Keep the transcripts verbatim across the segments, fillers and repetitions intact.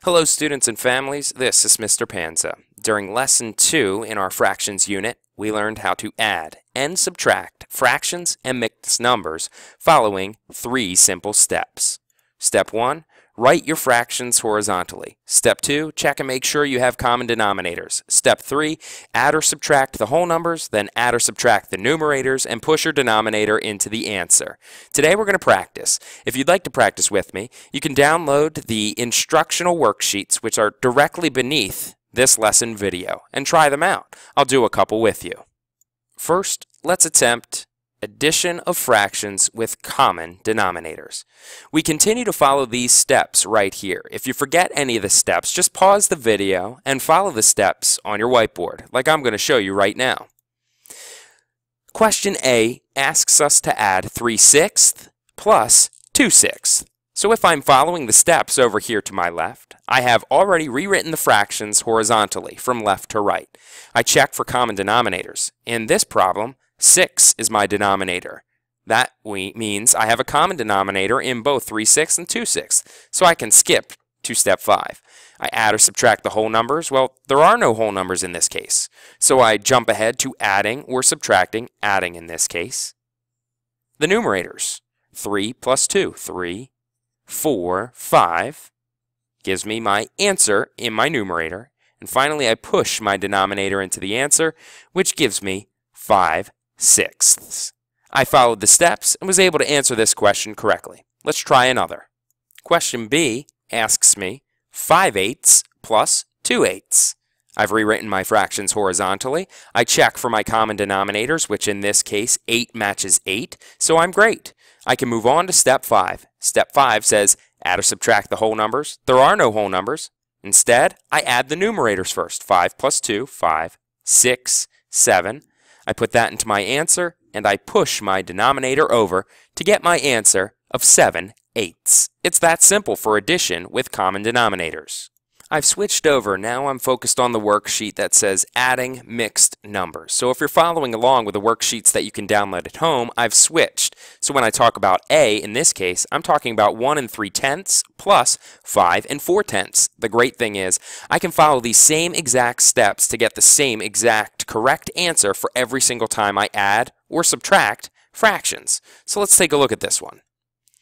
Hello students and families, this is Mister Panza. During lesson two in our fractions unit, we learned how to add and subtract fractions and mixed numbers following three simple steps. Step one, write your fractions horizontally. Step two, check and make sure you have common denominators. Step three, add or subtract the whole numbers, then add or subtract the numerators and push your denominator into the answer. Today we're going to practice. If you'd like to practice with me, you can download the instructional worksheets which are directly beneath this lesson video and try them out. I'll do a couple with you. First, let's attempt addition of fractions with common denominators. We continue to follow these steps right here. If you forget any of the steps, just pause the video and follow the steps on your whiteboard, like I'm going to show you right now. Question A asks us to add three sixths plus two sixths. So if I'm following the steps over here to my left, I have already rewritten the fractions horizontally from left to right. I check for common denominators. In this problem, six is my denominator. That means I have a common denominator in both three sixths and two sixths, so I can skip to step five. I add or subtract the whole numbers. Well, there are no whole numbers in this case, so I jump ahead to adding or subtracting, adding in this case, the numerators. three plus two, three, four, five, gives me my answer in my numerator, and finally I push my denominator into the answer, which gives me five sixths. I followed the steps and was able to answer this question correctly. Let's try another. Question B asks me five eighths plus two eighths. I've rewritten my fractions horizontally. I check for my common denominators, which in this case eight matches eight, so I'm great. I can move on to step five. Step five says add or subtract the whole numbers. There are no whole numbers. Instead, I add the numerators first. five plus two, five, six, seven. I put that into my answer, and I push my denominator over to get my answer of seven eighths. It's that simple for addition with common denominators. I've switched over. Now I'm focused on the worksheet that says adding mixed numbers. So if you're following along with the worksheets that you can download at home, I've switched. So when I talk about A, in this case, I'm talking about one and three tenths plus five and four tenths. The great thing is I can follow these same exact steps to get the same exact correct answer for every single time I add or subtract fractions. So let's take a look at this one.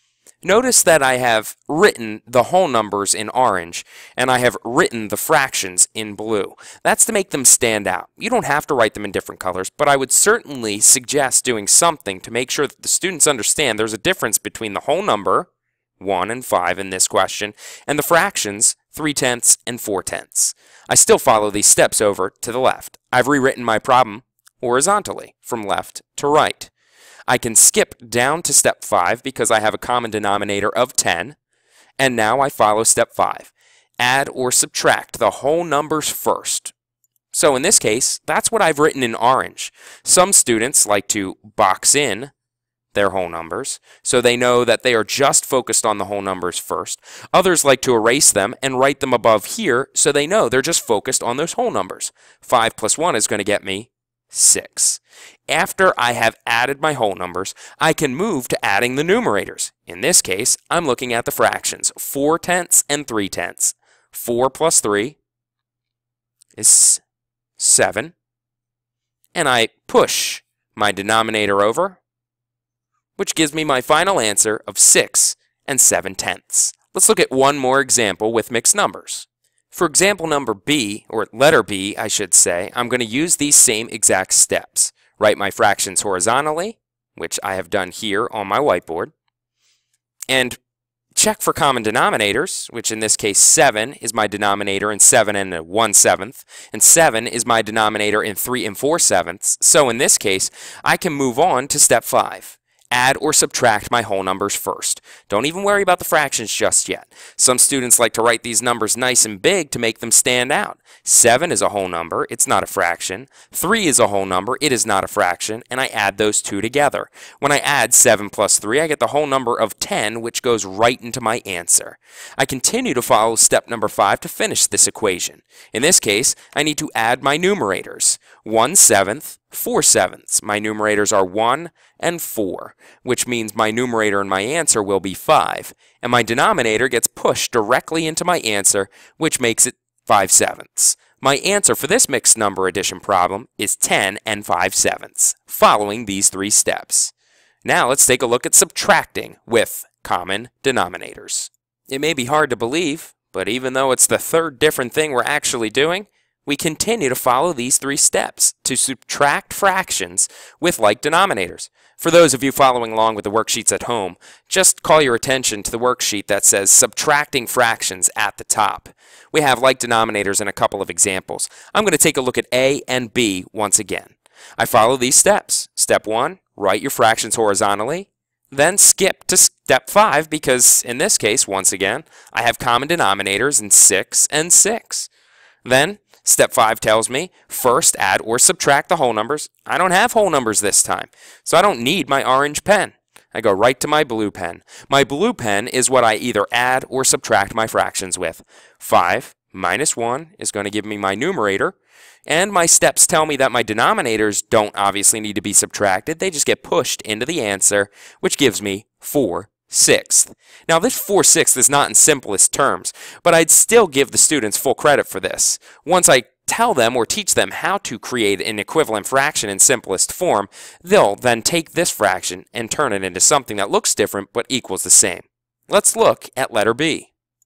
Notice that I have written the whole numbers in orange, and I have written the fractions in blue. That's to make them stand out. You don't have to write them in different colors, but I would certainly suggest doing something to make sure that the students understand there's a difference between the whole number, one and five in this question, and the fractions, three tenths and four tenths. I still follow these steps over to the left. I've rewritten my problem horizontally, from left to right. I can skip down to step five because I have a common denominator of ten, and now I follow step five. Add or subtract the whole numbers first. So in this case, that's what I've written in orange. Some students like to box in their whole numbers, so they know that they are just focused on the whole numbers first. Others like to erase them and write them above here, so they know they're just focused on those whole numbers. five plus one is going to get me six. After I have added my whole numbers, I can move to adding the numerators. In this case, I'm looking at the fractions, four tenths and three tenths. four plus three is seven. And I push my denominator over, which gives me my final answer of six and seven tenths. Let's look at one more example with mixed numbers. For example number B, or letter B, I should say, I'm going to use these same exact steps. Write my fractions horizontally, which I have done here on my whiteboard, and check for common denominators, which in this case seven is my denominator in seven and one seventh, and seven is my denominator in three and four sevenths. So in this case, I can move on to step five. Add or subtract my whole numbers first. Don't even worry about the fractions just yet. Some students like to write these numbers nice and big to make them stand out. seven is a whole number, it's not a fraction. three is a whole number, it is not a fraction, and I add those two together. When I add seven plus three, I get the whole number of ten, which goes right into my answer. I continue to follow step number five to finish this equation. In this case, I need to add my numerators. one seventh four sevenths. My numerators are one and four, which means my numerator in my answer will be five, and my denominator gets pushed directly into my answer, which makes it five sevenths. My answer for this mixed number addition problem is ten and five sevenths, following these three steps. Now let's take a look at subtracting with common denominators. It may be hard to believe, but even though it's the third different thing we're actually doing, we continue to follow these three steps to subtract fractions with like denominators. For those of you following along with the worksheets at home, just call your attention to the worksheet that says subtracting fractions at the top. We have like denominators in a couple of examples. I'm going to take a look at A and B once again. I follow these steps. Step one, write your fractions horizontally. Then skip to step five because in this case, once again, I have common denominators in six and six. Then step five tells me first add or subtract the whole numbers. I don't have whole numbers this time, so I don't need my orange pen. I go right to my blue pen. My blue pen is what I either add or subtract my fractions with. five minus one is going to give me my numerator, and my steps tell me that my denominators don't obviously need to be subtracted. They just get pushed into the answer, which gives me four sixths. Now this four sixths is not in simplest terms, but I'd still give the students full credit for this. Once I tell them or teach them how to create an equivalent fraction in simplest form, they'll then take this fraction and turn it into something that looks different but equals the same. Let's look at letter B.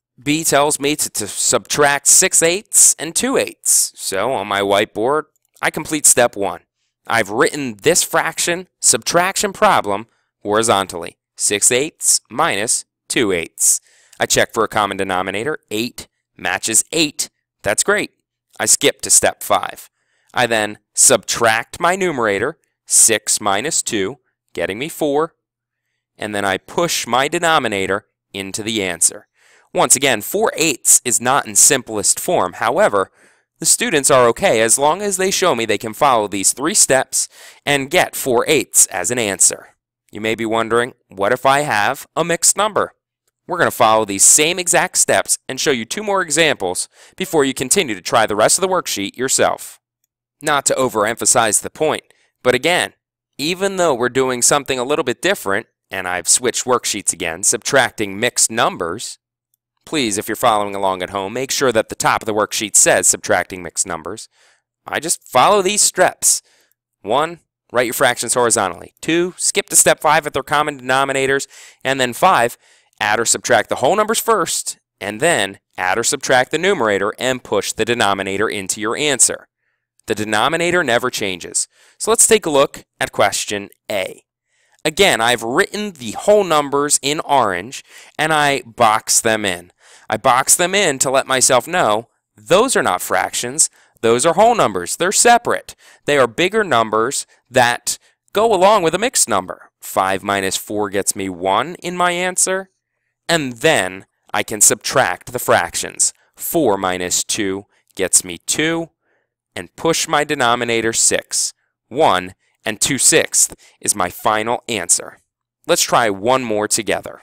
B tells me to, to subtract six eighths and two eighths. So on my whiteboard, I complete step one. I've written this fraction subtraction problem horizontally. six eighths minus two eighths. I check for a common denominator. eight matches eight. That's great. I skip to step five. I then subtract my numerator, six minus two, getting me four. And then I push my denominator into the answer. Once again, four eighths is not in simplest form. However, the students are okay as long as they show me they can follow these three steps and get four eighths as an answer. You may be wondering, what if I have a mixed number? We're going to follow these same exact steps and show you two more examples before you continue to try the rest of the worksheet yourself. Not to overemphasize the point, but again, even though we're doing something a little bit different, and I've switched worksheets again, subtracting mixed numbers, please, if you're following along at home, make sure that the top of the worksheet says subtracting mixed numbers. I just follow these steps. One, write your fractions horizontally. Two, skip to step five at their common denominators. And then five, add or subtract the whole numbers first, and then add or subtract the numerator and push the denominator into your answer. The denominator never changes. So let's take a look at question A. Again, I've written the whole numbers in orange, and I box them in. I box them in to let myself know those are not fractions. Those are whole numbers. They're separate. They are bigger numbers that go along with a mixed number. five minus four gets me one in my answer, and then I can subtract the fractions. four minus two gets me two, and push my denominator six. one and two sixths is my final answer. Let's try one more together.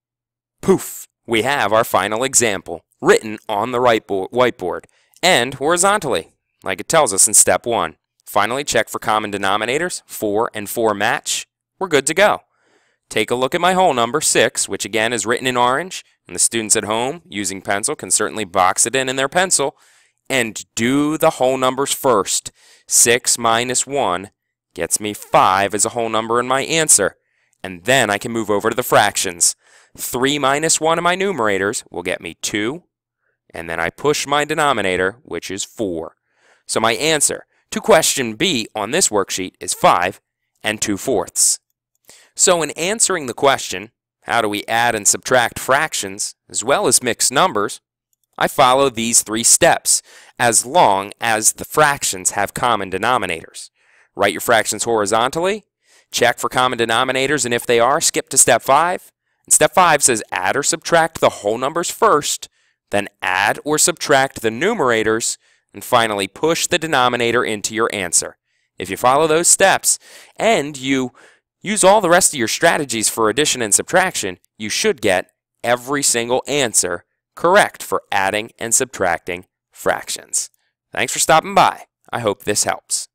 Poof! We have our final example written on the right whiteboard and horizontally, like it tells us in step one. Finally, check for common denominators. four and four match. We're good to go. Take a look at my whole number, six, which again is written in orange, and the students at home using pencil can certainly box it in in their pencil, and do the whole numbers first. six minus one gets me five as a whole number in my answer, and then I can move over to the fractions. three minus one of my numerators will get me two, and then I push my denominator, which is four. So my answer to question B on this worksheet is five and two fourths. So in answering the question, how do we add and subtract fractions as well as mixed numbers, I follow these three steps as long as the fractions have common denominators. Write your fractions horizontally, check for common denominators, and if they are, skip to step five. And step five says add or subtract the whole numbers first, then add or subtract the numerators, and finally push the denominator into your answer. If you follow those steps and you use all the rest of your strategies for addition and subtraction, you should get every single answer correct for adding and subtracting fractions. Thanks for stopping by. I hope this helps.